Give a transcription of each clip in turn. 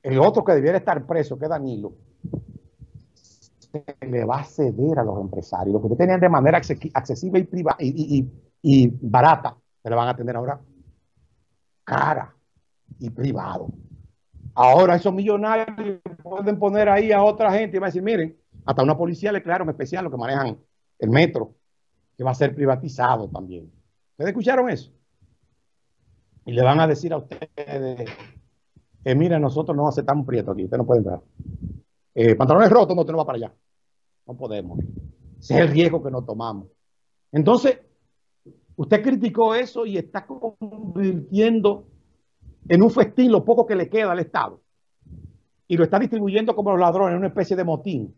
el otro que debiera estar preso, que es Danilo, se le va a ceder a los empresarios. Lo que ustedes tenían de manera accesible y barata, se le van a tener ahora cara y privado. Ahora esos millonarios pueden poner ahí a otra gente y va a decir, miren, hasta una policía le declararon especial los que manejan el metro, que va a ser privatizado también. ¿Ustedes escucharon eso? Y le van a decir a ustedes que miren, nosotros no aceptamos prieto aquí, usted no puede entrar. Pantalones rotos, no, usted no va para allá. No podemos. Ese es el riesgo que nos tomamos. Entonces, usted criticó eso y está convirtiendo en un festín lo poco que le queda al Estado. Y lo está distribuyendo como los ladrones, en una especie de motín.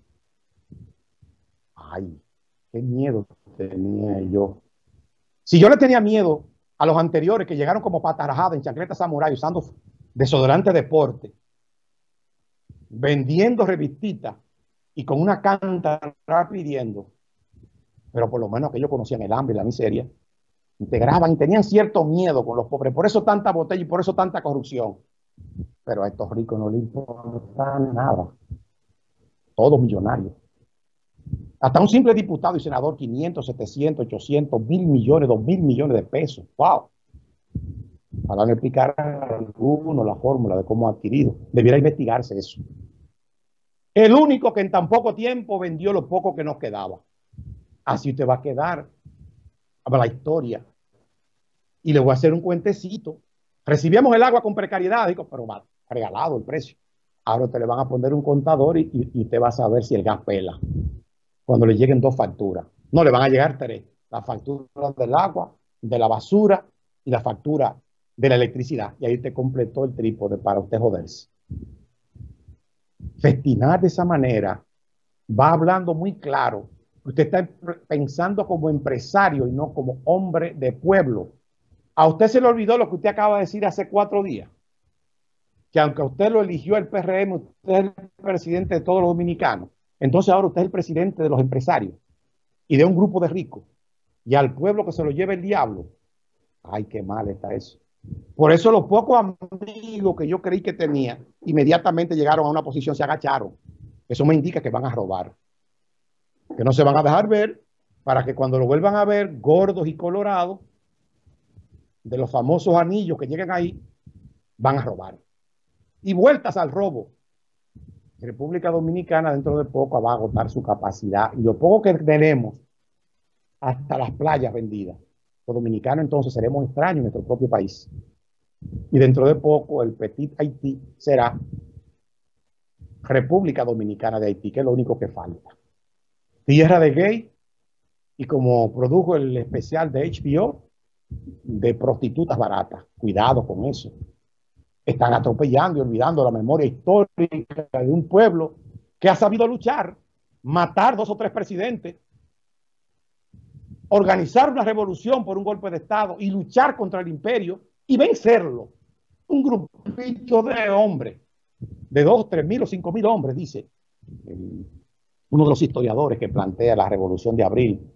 Ay, qué miedo tenía yo. Si yo le tenía miedo a los anteriores que llegaron como patarajada en chancleta samurái usando desodorante deporte, vendiendo revistitas y con una cántara pidiendo, pero por lo menos que ellos conocían el hambre y la miseria, integraban y tenían cierto miedo con los pobres. Por eso tanta botella y por eso tanta corrupción. Pero a estos ricos no les importa nada. Todos millonarios. Hasta un simple diputado y senador, 500, 700, 800, 1.000 millones, 2.000 millones de pesos. ¡Wow! Para no explicar a alguno la fórmula de cómo ha adquirido. Debiera investigarse eso. El único que en tan poco tiempo vendió lo poco que nos quedaba. Así usted va a quedar a la historia. Y le voy a hacer un cuentecito. Recibíamos el agua con precariedad, digo, pero va regalado el precio. Ahora usted le van a poner un contador y usted va a saber si el gas pela. Cuando le lleguen 2 facturas. No, le van a llegar 3. La factura del agua, de la basura y la factura de la electricidad. Y ahí te completó el trípode para usted joderse. Festinar de esa manera va hablando muy claro. Usted está pensando como empresario y no como hombre de pueblo. A usted se le olvidó lo que usted acaba de decir hace 4 días. Que aunque usted lo eligió el PRM, usted es el presidente de todos los dominicanos. Entonces ahora usted es el presidente de los empresarios y de un grupo de ricos. Y al pueblo que se lo lleve el diablo. Ay, qué mal está eso. Por eso los pocos amigos que yo creí que tenía, inmediatamente llegaron a una posición, se agacharon. Eso me indica que van a robar. Que no se van a dejar ver para que cuando lo vuelvan a ver, gordos y colorados, de los famosos anillos que llegan ahí, van a robar. Y vueltas al robo. República Dominicana dentro de poco va a agotar su capacidad. Y lo poco que tenemos, hasta las playas vendidas. Los dominicanos entonces seremos extraños en nuestro propio país. Y dentro de poco el Petit Haití será República Dominicana de Haití, que es lo único que falta. Tierra de gay, y como produjo el especial de HBO, de prostitutas baratas. Cuidado con eso. Están atropellando y olvidando la memoria histórica de un pueblo que ha sabido luchar, matar 2 o 3 presidentes, organizar una revolución por un golpe de Estado y luchar contra el imperio y vencerlo. Un grupito de hombres, de 2, 3.000 o 5.000 hombres, dice uno de los historiadores que plantea la revolución de abril.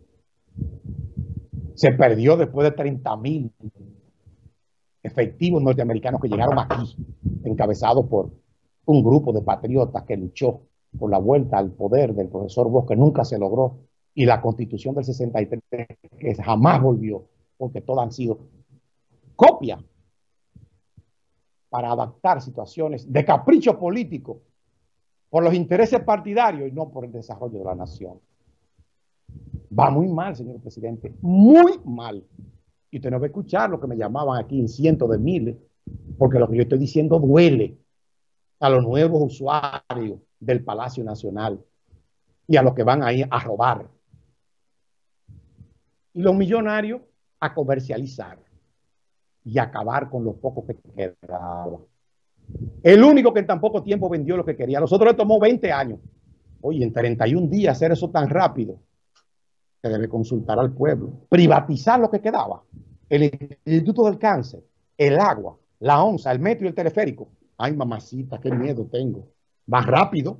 Se perdió después de 30.000 efectivos norteamericanos que llegaron aquí, encabezados por un grupo de patriotas que luchó por la vuelta al poder del profesor Bosch, que nunca se logró, y la Constitución del 63, que jamás volvió, porque todas han sido copias para adaptar situaciones de capricho político por los intereses partidarios y no por el desarrollo de la nación. Va muy mal, señor presidente, muy mal. Y usted no va a escuchar lo que me llamaban aquí en cientos de miles, porque lo que yo estoy diciendo duele a los nuevos usuarios del Palacio Nacional y a los que van ahí a robar. Y los millonarios a comercializar y acabar con los pocos que quedaban. El único que en tan poco tiempo vendió lo que quería. A nosotros le tomó 20 años. Oye, en 31 días hacer eso tan rápido. Se debe consultar al pueblo. Privatizar lo que quedaba. El Instituto del Cáncer, el agua, la onza, el metro y el teleférico. Ay, mamacita, qué miedo tengo. Va rápido.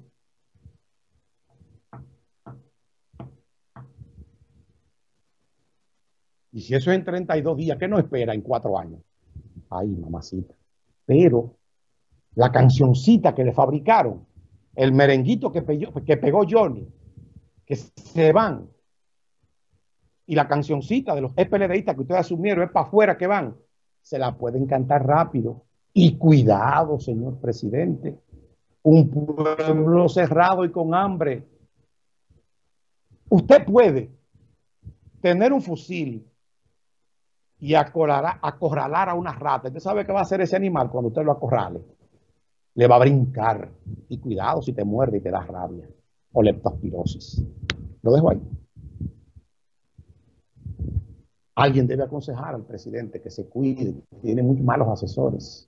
Y si eso es en 32 días, ¿qué nos espera en 4 años? Ay, mamacita. Pero la cancioncita que le fabricaron, el merenguito que pegó Johnny, que se van, y la cancioncita de los EPLDistas que ustedes asumieron es para afuera que van, se la pueden cantar rápido. Y cuidado, señor presidente, un pueblo cerrado y con hambre. Usted puede tener un fusil y acorralar a una rata. Usted sabe qué va a hacer ese animal cuando usted lo acorrale. Le va a brincar. Y cuidado si te muerde y te da rabia o leptospirosis. Lo dejo ahí. Alguien debe aconsejar al presidente que se cuide. Tiene muy malos asesores.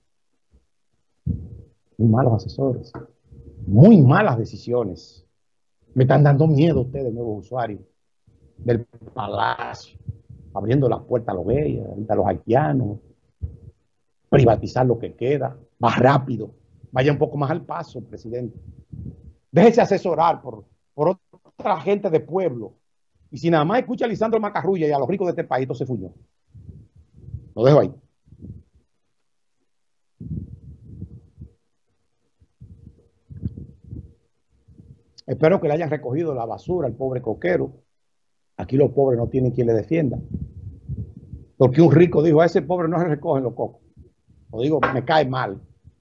Muy malos asesores. Muy malas decisiones. Me están dando miedo ustedes, nuevos usuarios del palacio, abriendo las puertas a los bellos, a los haitianos, privatizar lo que queda, más rápido, vaya un poco más al paso, presidente. Déjese asesorar por otra gente de pueblo. Y si nada más escucha a Lisandro Macarrulla y a los ricos de este país, se fuñó. Lo dejo ahí. Espero que le hayan recogido la basura al pobre coquero. Aquí los pobres no tienen quien le defienda. Porque un rico dijo, a ese pobre no se recogen los cocos. Lo digo, me cae mal.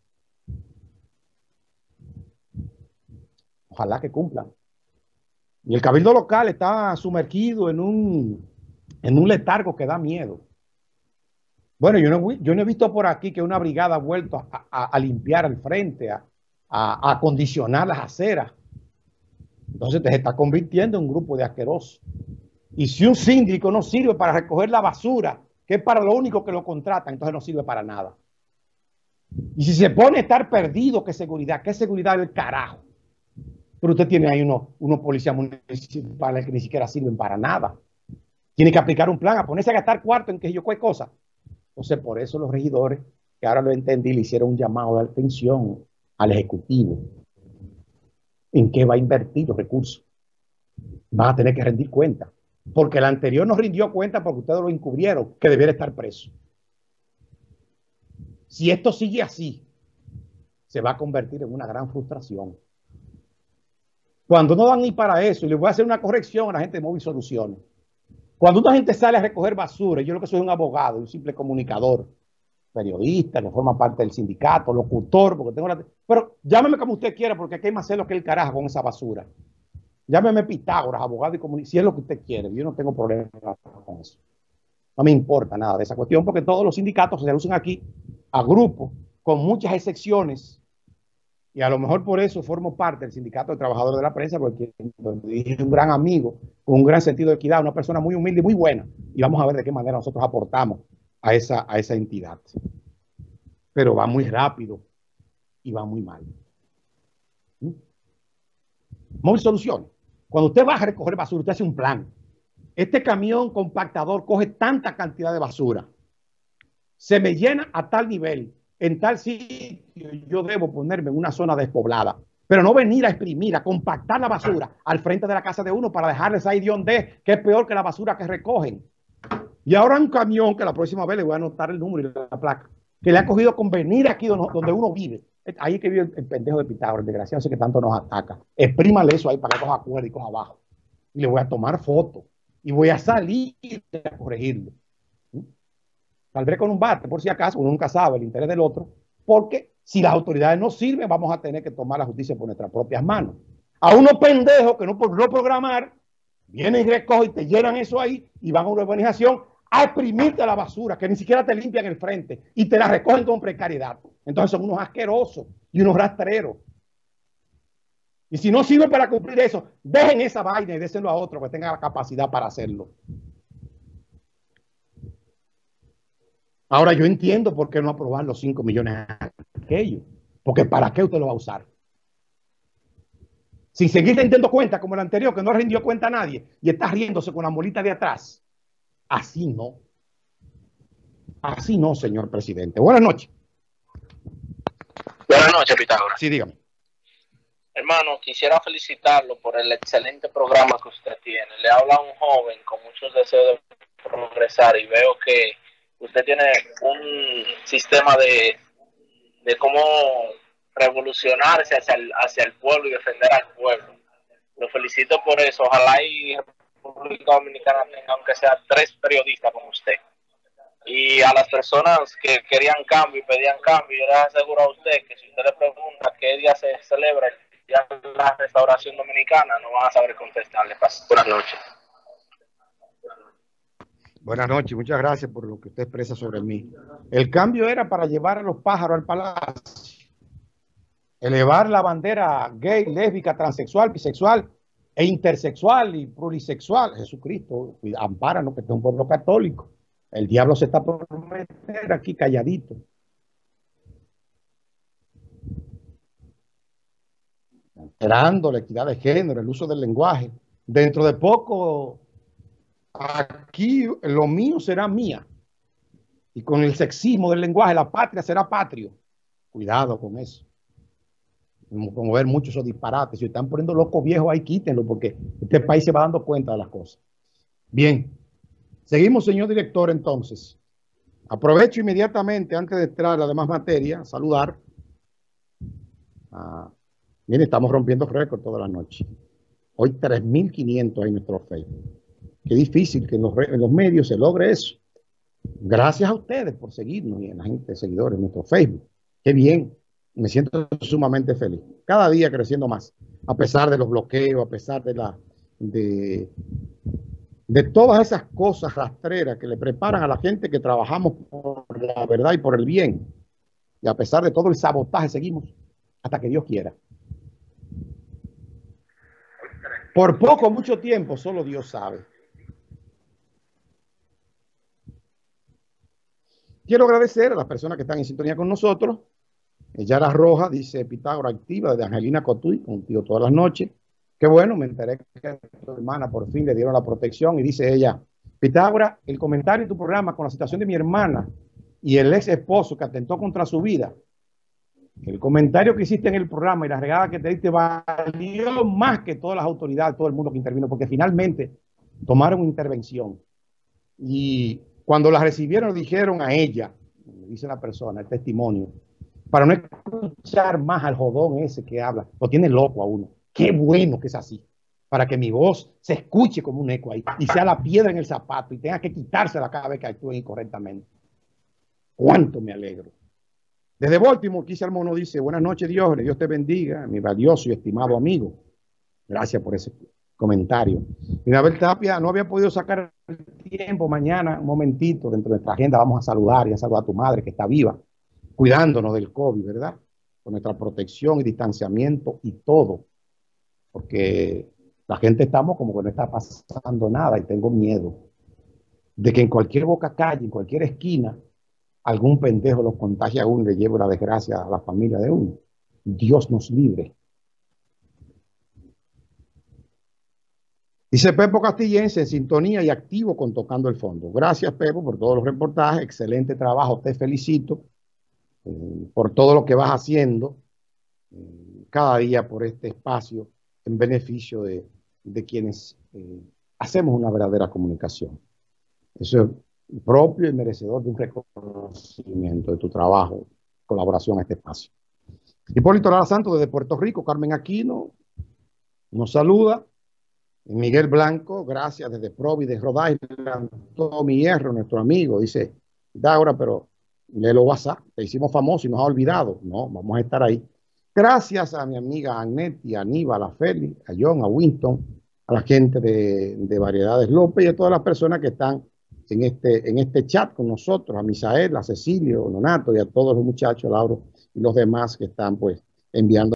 Ojalá que cumplan. Y el cabildo local está sumergido en un letargo que da miedo. Bueno, yo no he visto por aquí que una brigada ha vuelto a limpiar el frente, a acondicionar las aceras. Entonces se está convirtiendo en un grupo de asquerosos. Y si un síndico no sirve para recoger la basura, que es para lo único que lo contratan, entonces no sirve para nada. Y si se pone a estar perdido, ¿qué seguridad del carajo? Pero usted tiene ahí unos policías municipales que ni siquiera sirven para nada. Tiene que aplicar un plan, a ponerse a gastar cuarto en que yo cualquier cosa. Entonces, por eso los regidores, que ahora lo entendí, le hicieron un llamado de atención al Ejecutivo. ¿En qué va a invertir los recursos? Van a tener que rendir cuenta. Porque el anterior no rindió cuenta porque ustedes lo encubrieron, que debiera estar preso. Si esto sigue así, se va a convertir en una gran frustración. Cuando no dan ni para eso, y les voy a hacer una corrección a la gente de Móvil Soluciones. Cuando una gente sale a recoger basura, yo lo que soy un abogado, un simple comunicador, periodista, que forma parte del sindicato, locutor, porque tengo pero llámeme como usted quiera, porque aquí hay más celos que el carajo con esa basura. Llámeme Pitágoras, abogado y comunicador, si es lo que usted quiere, yo no tengo problema con eso. No me importa nada de esa cuestión, porque todos los sindicatos se reducen aquí a grupos, con muchas excepciones, y a lo mejor por eso formo parte del Sindicato de Trabajadores de la Prensa, porque es un gran amigo, con un gran sentido de equidad, una persona muy humilde y muy buena, y vamos a ver de qué manera nosotros aportamos a esa entidad. Pero va muy rápido y va muy mal. Móvil Soluciones. Cuando usted va a recoger basura, usted hace un plan. Este camión compactador coge tanta cantidad de basura, se me llena a tal nivel, en tal sitio yo debo ponerme en una zona despoblada, pero no venir a exprimir, a compactar la basura al frente de la casa de uno para dejarles ahí de donde, que es peor que la basura que recogen. Y ahora un camión que la próxima vez le voy a anotar el número y la placa, que le ha cogido con venir aquí donde uno vive. Ahí que vive el pendejo de Pitágoras, el desgraciado ese que tanto nos ataca. Exprímale eso ahí para que coja cuerda y coja abajo. Y le voy a tomar fotos. Y voy a salir a corregirlo. Saldré con un bate, por si acaso, uno nunca sabe el interés del otro, porque si las autoridades no sirven, vamos a tener que tomar la justicia por nuestras propias manos. A unos pendejos que no por no programar, vienen y recogen y te llenan eso ahí y van a una urbanización a exprimirte la basura, que ni siquiera te limpian el frente y te la recogen con precariedad. Entonces son unos asquerosos y unos rastreros. Y si no sirve para cumplir eso, dejen esa vaina y déselo a otro que tenga la capacidad para hacerlo. Ahora yo entiendo por qué no aprobar los 5 millones aquellos. Porque ¿para qué usted lo va a usar? Sin seguir rindiendo cuenta como el anterior, que no rindió cuenta a nadie y está riéndose con la molita de atrás. Así no. Así no, señor presidente. Buenas noches. Buenas noches, Pitágoras. Sí, dígame. Hermano, quisiera felicitarlo por el excelente programa que usted tiene. Le habla un joven con muchos deseos de progresar y veo que usted tiene un sistema de cómo revolucionarse hacia el pueblo y defender al pueblo. Lo felicito por eso. Ojalá y República Dominicana tenga, aunque sea 3 periodistas como usted. Y a las personas que querían cambio y pedían cambio, yo les aseguro a usted que si usted le pregunta qué día se celebra el día de la restauración dominicana, no van a saber contestarle. Buenas noches. Buenas noches, muchas gracias por lo que usted expresa sobre mí. El cambio era para llevar a los pájaros al palacio, elevar la bandera gay, lésbica, transexual, bisexual e intersexual y plurisexual. Jesucristo, ampáranos, que este es un pueblo católico. El diablo se está por meter aquí calladito. Alterando la equidad de género, el uso del lenguaje. Dentro de poco, aquí lo mío será mía. Y con el sexismo del lenguaje, la patria será patrio. Cuidado con eso. Promover mucho esos disparates. Si están poniendo locos viejos ahí, quítenlo, porque este país se va dando cuenta de las cosas. Bien. Seguimos, señor director, entonces. Aprovecho inmediatamente, antes de entrar a la demás materia, saludar. Miren, estamos rompiendo récord toda la noche. Hoy 3.500 en nuestro Facebook. Qué difícil que en los medios se logre eso. Gracias a ustedes por seguirnos y a la gente de seguidores en nuestro Facebook. Qué bien. Me siento sumamente feliz. Cada día creciendo más. A pesar de los bloqueos, a pesar de todas esas cosas rastreras que le preparan a la gente que trabajamos por la verdad y por el bien. Y a pesar de todo el sabotaje, seguimos hasta que Dios quiera. Por poco, mucho tiempo, solo Dios sabe. Quiero agradecer a las personas que están en sintonía con nosotros. Yara Roja dice: Pitágoras activa desde Angelina Cotuí, contigo todas las noches. Qué bueno, me enteré que tu hermana por fin le dieron la protección y dice ella: Pitágoras, el comentario en tu programa con la situación de mi hermana y el ex esposo que atentó contra su vida, el comentario que hiciste en el programa y la regada que te diste valió más que todas las autoridades, todo el mundo que intervino, porque finalmente tomaron intervención. Y cuando la recibieron, dijeron a ella, dice la persona, el testimonio, para no escuchar más al jodón ese que habla, lo tiene loco a uno. Qué bueno que es así, para que mi voz se escuche como un eco ahí y sea la piedra en el zapato y tenga que quitársela cada vez que actúen incorrectamente. Cuánto me alegro. Desde Baltimore, Kisa Mono dice: buenas noches, Dios te bendiga, mi valioso y estimado amigo. Gracias por ese comentario. Minabel Tapia: no había podido sacar el tiempo, mañana, un momentito, dentro de nuestra agenda vamos a saludar y a saludar a tu madre que está viva, cuidándonos del COVID, ¿verdad? Con nuestra protección y distanciamiento y todo. Porque la gente estamos como que no está pasando nada y tengo miedo de que en cualquier boca calle, en cualquier esquina, algún pendejo los contagie a uno y le lleve la desgracia a la familia de uno. Dios nos libre. Dice Pepo Castillense, en sintonía y activo con Tocando el Fondo. Gracias, Pepo, por todos los reportajes. Excelente trabajo. Te felicito por todo lo que vas haciendo cada día por este espacio en beneficio de quienes hacemos una verdadera comunicación. Eso es propio y merecedor de un reconocimiento de tu trabajo, colaboración a este espacio. Hipólito Lara Santos desde Puerto Rico, Carmen Aquino nos saluda. Miguel Blanco, gracias desde Providence, Rhode Island. Tommy Hierro, nuestro amigo, dice: Pitágoras, pero léelo WhatsApp, te hicimos famoso y nos ha olvidado. No, vamos a estar ahí. Gracias a mi amiga Agneti, a Aníbal, a Félix, a John, a Winston, a la gente de Variedades López y a todas las personas que están en este chat con nosotros, a Misael, a Cecilio, a Nonato y a todos los muchachos, a Lauro y los demás que están pues enviando